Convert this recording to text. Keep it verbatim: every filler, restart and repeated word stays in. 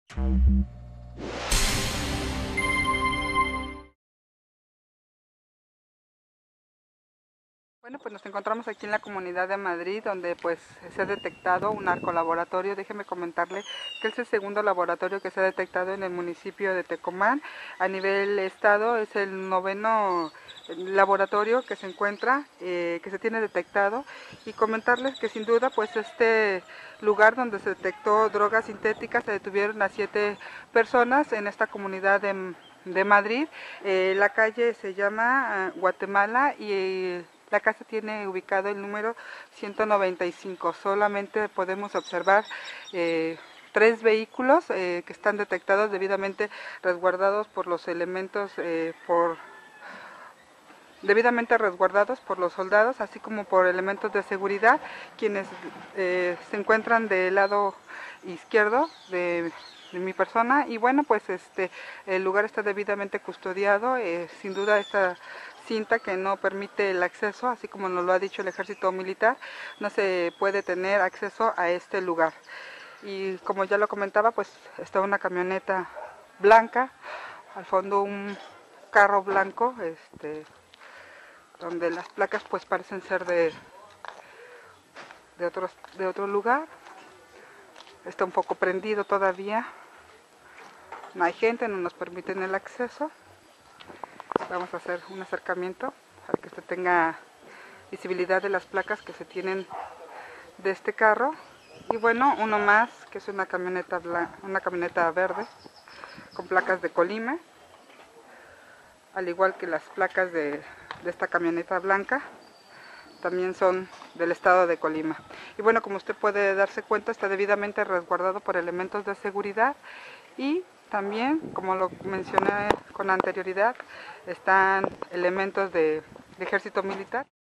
Bueno, pues nos encontramos aquí en la Comunidad de Madrid, donde pues se ha detectado un narcolaboratorio. Déjeme comentarle que es el segundo laboratorio que se ha detectado en el municipio de Tecomán. A nivel estado es el noveno laboratorio que se encuentra, eh, que se tiene detectado, y comentarles que sin duda pues este lugar donde se detectó drogas sintéticas, se detuvieron a siete personas en esta comunidad de, de Madrid. Eh, la calle se llama uh, Guatemala y la casa tiene ubicado el número ciento noventa y cinco. Solamente podemos observar eh, tres vehículos eh, que están detectados, debidamente resguardados por los elementos, eh, por debidamente resguardados por los soldados, así como por elementos de seguridad, quienes eh, se encuentran del lado izquierdo de, de mi persona. Y bueno, pues este el lugar está debidamente custodiado. Eh, sin duda esta cinta que no permite el acceso, así como nos lo ha dicho el ejército militar, no se puede tener acceso a este lugar. Y como ya lo comentaba, pues está una camioneta blanca, al fondo un carro blanco, este donde las placas pues parecen ser de, de, otros, de otro lugar. Está un poco prendido todavía, no hay gente, no nos permiten el acceso. Vamos a hacer un acercamiento para que usted tenga visibilidad de las placas que se tienen de este carro. Y bueno, uno más, que es una camioneta, blanca, una camioneta verde con placas de Colima, al igual que las placas de, de esta camioneta blanca, también son del estado de Colima. Y bueno, como usted puede darse cuenta, está debidamente resguardado por elementos de seguridad, y también, como lo mencioné con anterioridad, están elementos de, de ejército militar.